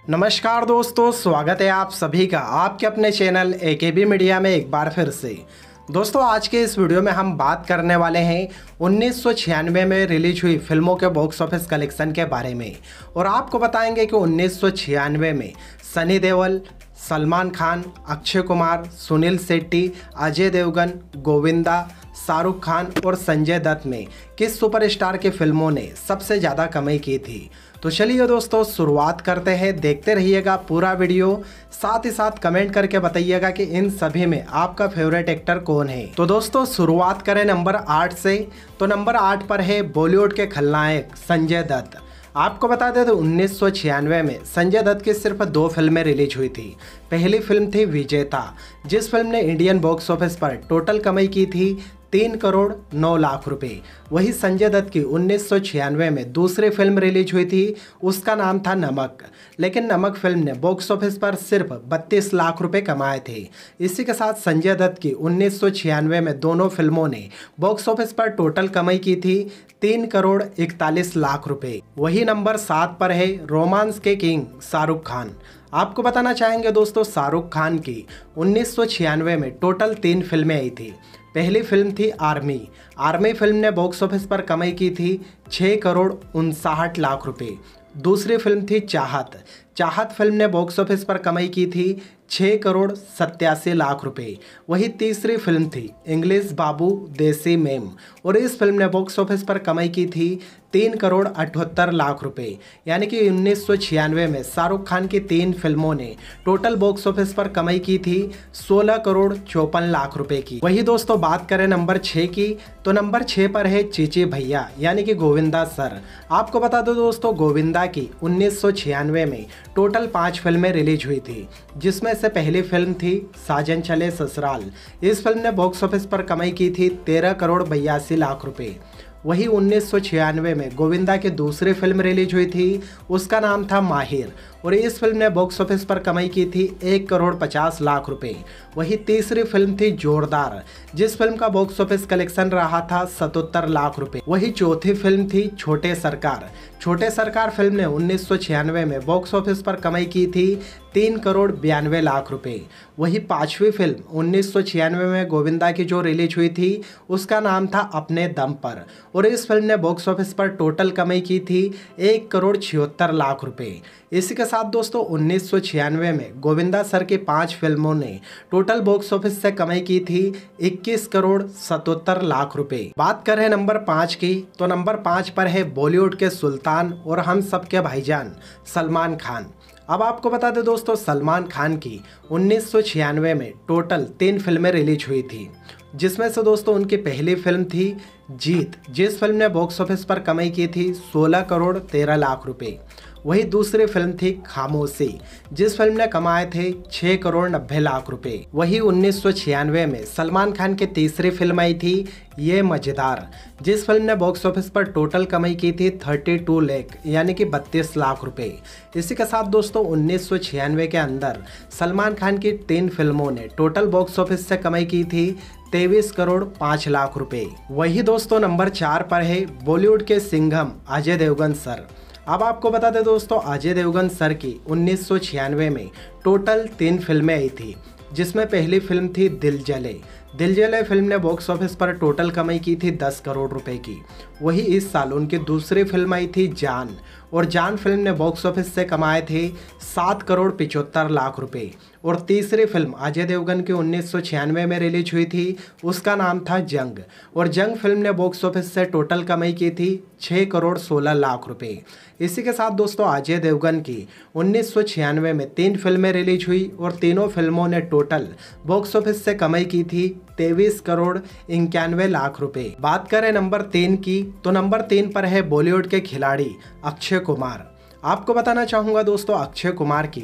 नमस्कार दोस्तों, स्वागत है आप सभी का आपके अपने चैनल एकेबी मीडिया में एक बार फिर से। दोस्तों, आज के इस वीडियो में हम बात करने वाले हैं 1996 में रिलीज हुई फिल्मों के बॉक्स ऑफिस कलेक्शन के बारे में। और आपको बताएंगे कि 1996 में सनी देओल, सलमान खान, अक्षय कुमार, सुनील शेट्टी, अजय देवगन, गोविंदा, शाहरुख खान और संजय दत्त में किस सुपरस्टार की फिल्मों ने सबसे ज़्यादा कमाई की थी। तो चलिए दोस्तों, शुरुआत करते हैं। देखते रहिएगा पूरा वीडियो, साथ ही साथ कमेंट करके बताइएगा कि इन सभी में आपका फेवरेट एक्टर कौन है। तो दोस्तों, शुरुआत करें नंबर 8 से। तो नंबर 8 पर है बॉलीवुड के खलनायक संजय दत्त। आपको बता दें तो 1996 में संजय दत्त की सिर्फ 2 फिल्में रिलीज हुई थी। पहली फिल्म थी विजेता, जिस फिल्म ने इंडियन बॉक्स ऑफिस पर टोटल कमाई की थी 3 करोड़ 9 लाख रुपए। वही संजय दत्त की 1996 में दूसरी फिल्म रिलीज हुई थी, उसका नाम था नमक। लेकिन नमक फिल्म ने बॉक्स ऑफिस पर सिर्फ 32 लाख रुपए कमाए थे। इसी के साथ संजय दत्त की 1996 में दोनों फिल्मों ने बॉक्स ऑफिस पर टोटल कमाई की थी 3 करोड़ 41 लाख रुपए। वही नंबर 7 पर है रोमांस के किंग शाहरुख खान। आपको बताना चाहेंगे दोस्तों, शाहरुख खान की 1996 में टोटल 3 फिल्में आई थी। पहली फिल्म थी आर्मी। आर्मी फिल्म ने बॉक्स ऑफिस पर कमाई की थी 6 करोड़ 59 लाख रुपए। दूसरी फिल्म थी चाहत। चाहत फिल्म ने बॉक्स ऑफिस पर कमाई की थी 6 करोड़ 87 लाख रुपए। वही तीसरी फिल्म थी इंग्लिश बाबू देसी मेम, और इस फिल्म ने बॉक्स ऑफिस पर कमाई की थी 3 करोड़ 78 लाख रुपए। यानी कि 1996 में शाहरुख खान की 3 फिल्मों ने टोटल बॉक्स ऑफिस पर कमाई की थी 16 करोड़ 54 लाख रुपए की। वही दोस्तों, बात करें नंबर 6 की, तो नंबर 6 पर है चीची भैया यानी कि गोविंदा सर। आपको बता दो दोस्तों, गोविंदा की 1996 में टोटल 5 फिल्में रिलीज हुई थी, जिसमें से पहली फिल्म थी साजन चले ससुराल। इस फिल्म ने बॉक्स ऑफिस पर कमाई की थी 13 करोड़ 82 लाख रुपए। वही 1996 में गोविंदा की दूसरी फिल्म रिलीज हुई थी, उसका नाम था माहिर, और इस फिल्म ने बॉक्स ऑफिस पर कमाई की थी 1 करोड़ 50 लाख रुपए। वही तीसरी फिल्म थी जोरदार, जिस फिल्म का बॉक्स ऑफिस कलेक्शन रहा था 77 लाख रुपए। वही चौथी फिल्म थी छोटे सरकार। छोटे सरकार फिल्म ने 1996 में बॉक्स ऑफिस पर कमाई की थी 3 करोड़ 92 लाख रुपए। वही पांचवी फिल्म 1996 में गोविंदा की जो रिलीज हुई थी, उसका नाम था अपने दम पर, और इस फिल्म ने बॉक्स ऑफिस पर टोटल कमाई की थी 1 करोड़ 76 लाख रुपए। इसी के साथ दोस्तों, 1996 में गोविंदा सर की 5 फिल्मों ने टोटल बॉक्स ऑफिस से कमाई की थी 21 करोड़ 77 लाख रुपए। बात करें नंबर 5 की, तो नंबर 5 पर है बॉलीवुड के सुल्तान और हम सबके भाईजान सलमान खान। अब आपको बता दें दोस्तों, सलमान खान की 1996 में टोटल 3 फिल्में रिलीज हुई थी, जिसमें से दोस्तों उनकी पहली फिल्म थी जीत, जिस फिल्म ने बॉक्स ऑफिस पर कमाई की थी 16 करोड़ 13 लाख रुपए। वही दूसरी फिल्म थी खामोशी, जिस फिल्म ने कमाए थे 6 करोड़ 90 लाख रुपए। वही 1996 में सलमान खान की तीसरी फिल्म आई थी ये मजेदार, जिस फिल्म ने बॉक्स ऑफिस पर टोटल कमाई की थी 32 लाख यानी कि 32 लाख रुपए। इसी के साथ दोस्तों, 1996 के अंदर सलमान खान की 3 फिल्मों ने टोटल बॉक्स ऑफिस से कमाई की थी 23 करोड़ 5 लाख रुपए। वही दोस्तों, नंबर 4 पर है बॉलीवुड के सिंघम अजय देवगन सर। अब आपको बता दें दोस्तों, अजय देवगन सर की 1996 में टोटल 3 फिल्में आई थी, जिसमें पहली फिल्म थी दिल जले। दिल जले फिल्म ने बॉक्स ऑफिस पर टोटल कमाई की थी 10 करोड़ रुपए की। वही इस साल उनकी दूसरी फिल्म आई थी जान, और जान फिल्म ने बॉक्स ऑफिस से कमाए थे 7 करोड़ 75 लाख रुपए। और तीसरी फिल्म अजय देवगन की 1996 में रिलीज हुई थी, उसका नाम था जंग, और जंग फिल्म ने बॉक्स ऑफिस से टोटल कमाई की थी 6 करोड़ 16 लाख रुपए। इसी के साथ दोस्तों, अजय देवगन की 1996 में 3 फिल्में रिलीज हुई, और तीनों फिल्मों ने टोटल बॉक्स ऑफिस से कमाई की थी 23 करोड़ 91 लाख रुपए। बात करें नंबर 3 की, तो नंबर 3 पर है बॉलीवुड के खिलाड़ी अक्षय कुमार। आपको बताना चाहूँगा दोस्तों, अक्षय कुमार की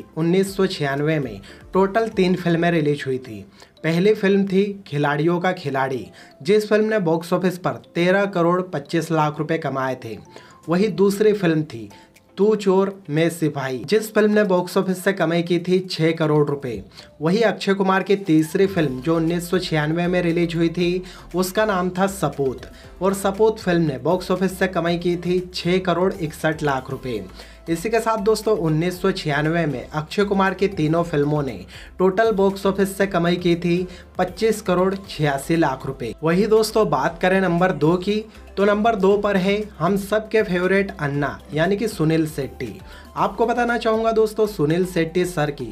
1996 में टोटल 3 फिल्में रिलीज हुई थी। पहली फिल्म थी खिलाड़ियों का खिलाड़ी, जिस फिल्म ने बॉक्स ऑफिस पर 13 करोड़ 25 लाख रुपए कमाए थे। वही दूसरी फिल्म थी तू चोर मैं सिपाही, जिस फिल्म ने बॉक्स ऑफिस से कमाई की थी 6 करोड़ रुपए। वही अक्षय कुमार की तीसरी फिल्म जो 1996 में रिलीज हुई थी, उसका नाम था सपूत, और सपूत फिल्म ने बॉक्स ऑफिस से कमाई की थी 6 करोड़ 61 लाख रुपए। इसी के साथ दोस्तों 1996 में अक्षय कुमार की तीनों फिल्मों ने टोटल बॉक्स ऑफिस से कमाई की थी 25 करोड़ 86 लाख रुपए। वही दोस्तों बात करें नंबर 2 की, तो नंबर 2 पर है हम सबके फेवरेट अन्ना यानी कि सुनील शेट्टी। आपको बताना चाहूँगा दोस्तों, सुनील शेट्टी सर की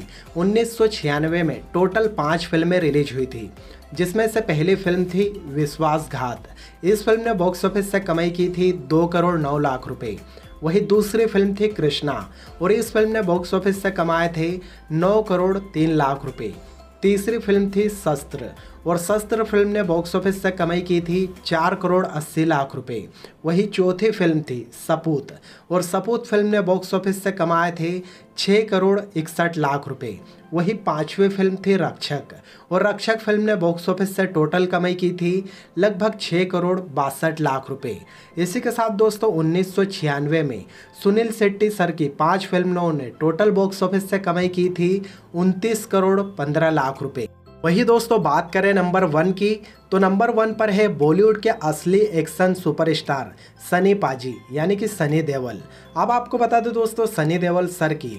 1996 में टोटल 5 फिल्में रिलीज हुई थी, जिसमें से पहली फिल्म थी विश्वासघात। इस फिल्म ने बॉक्स ऑफिस से कमाई की थी 2 करोड़ 9 लाख रुपए। वही दूसरी फिल्म थी कृष्णा और इस फिल्म ने बॉक्स ऑफिस से कमाए थे 9 करोड़ 3 लाख रुपए। तीसरी फिल्म थी शस्त्र और शस्त्र फिल्म ने बॉक्स ऑफिस से कमाई की थी 4 करोड़ 80 लाख रुपए। वही चौथी फिल्म थी सपूत और सपूत फिल्म ने बॉक्स ऑफिस से कमाए थे 6 करोड़ 61 लाख रुपए। वही पांचवी फिल्म थी रक्षक और रक्षक फिल्म ने बॉक्स ऑफिस से टोटल कमाई की थी लगभग 6 करोड़ 62 लाख रुपए। इसी के साथ दोस्तों 1996 में सुनील शेट्टी सर की 5 फिल्मों ने टोटल बॉक्स ऑफिस से कमाई की थी 29 करोड़ 15 लाख रुपए। वही दोस्तों बात करें नंबर 1 की, तो नंबर 1 पर है बॉलीवुड के असली एक्शन सुपरस्टार सनी पाजी यानी कि सनी देओल। अब आपको बता दूं दोस्तों, सनी देओल सर की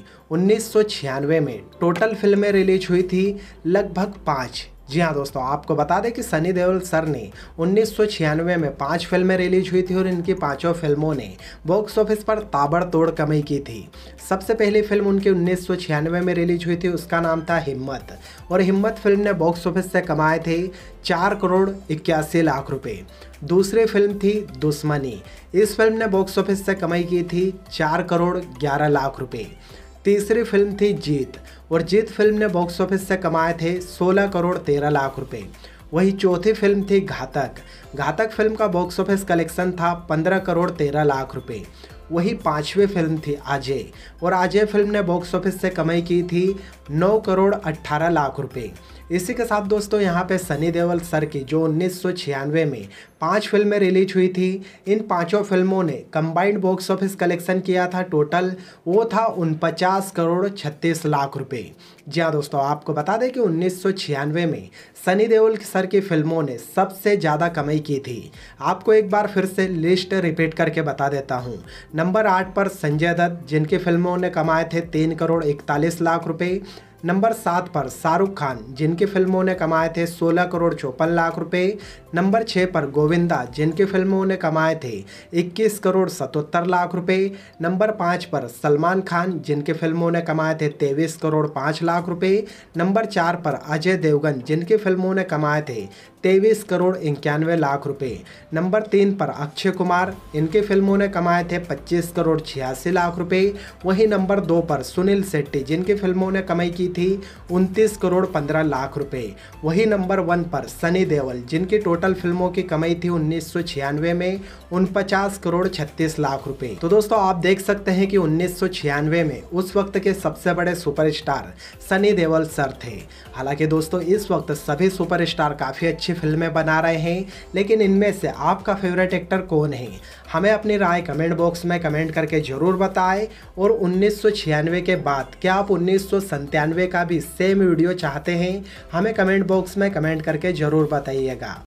1996 में टोटल फिल्में रिलीज हुई थी लगभग 5। जी हाँ दोस्तों, आपको बता दें कि सनी देओल सर ने 1996 में 5 फिल्में रिलीज हुई थी और इनकी पांचों फिल्मों ने बॉक्स ऑफिस पर ताबड़तोड़ कमाई की थी। सबसे पहली फिल्म उनकी 1996 में रिलीज हुई थी, उसका नाम था हिम्मत और हिम्मत फिल्म ने बॉक्स ऑफिस से कमाए थे 4 करोड़ 81 लाख रुपए। दूसरी फिल्म थी दुश्मनी, इस फिल्म ने बॉक्स ऑफिस से कमाई की थी 4 करोड़ 11 लाख रुपए। तीसरी फिल्म थी जीत और जीत फिल्म ने बॉक्स ऑफिस से कमाए थे 16 करोड़ 13 लाख रुपए। वही चौथी फिल्म थी घातक, घातक फिल्म का बॉक्स ऑफिस कलेक्शन था 15 करोड़ 13 लाख रुपए। वही पांचवी फिल्म थी अजय और अजय फिल्म ने बॉक्स ऑफिस से कमाई की थी 9 करोड़ 18 लाख रुपए। इसी के साथ दोस्तों यहाँ पे सनी देओल सर की जो 1996 में 5 फिल्में रिलीज हुई थी, इन पांचों फिल्मों ने कंबाइंड बॉक्स ऑफिस कलेक्शन किया था टोटल, वो था 49 करोड़ 36 लाख रुपए। जी हाँ दोस्तों, आपको बता दें कि 1996 में सनी देओल सर की फिल्मों ने सबसे ज़्यादा कमाई की थी। आपको एक बार फिर से लिस्ट रिपीट करके बता देता हूँ। नंबर 8 पर संजय दत्त, जिनकी फिल्मों ने कमाए थे 3 करोड़ 41 लाख रुपए। नंबर 7 पर शाहरुख खान, जिनकी फिल्मों ने कमाए थे 16 करोड़ 54 लाख रुपए। नंबर 6 पर गोविंदा, जिनकी फिल्मों ने कमाए थे 21 करोड़ 77 लाख रुपए। नंबर 5 पर सलमान खान, जिनकी फिल्मों ने कमाए थे 23 करोड़ 5 लाख रुपए। नंबर 4 पर अजय देवगन, जिनकी फिल्मों ने कमाए थे 23 करोड़ 91 लाख रुपए। नंबर 3 पर अक्षय कुमार, इनकी फिल्मों ने कमाए थे 25 करोड़ 86 लाख रुपए। वहीं नंबर 2 पर सुनील शेट्टी, जिनकी फिल्मों ने कमाई की थी 29 करोड़ 15 लाख रुपए। वही नंबर 1 पर सनी देओल, जिनकी टोटल फिल्मों की कमाई थी 1996 में 49 करोड़ 36 लाख रुपए। तो दोस्तों आप देख सकते हैं कि 1996 में उस वक्त के सबसे बड़े सुपरस्टार सनी देओल सर थे। हालांकि दोस्तों इस वक्त सभी सुपरस्टार काफ़ी अच्छी फिल्में बना रहे हैं, लेकिन इनमें से आपका फेवरेट एक्टर कौन है? हमें अपनी राय कमेंट बॉक्स में कमेंट करके ज़रूर बताएं। और 1996 के बाद क्या आप 1997 का भी सेम वीडियो चाहते हैं? हमें कमेंट बॉक्स में कमेंट करके ज़रूर बताइएगा।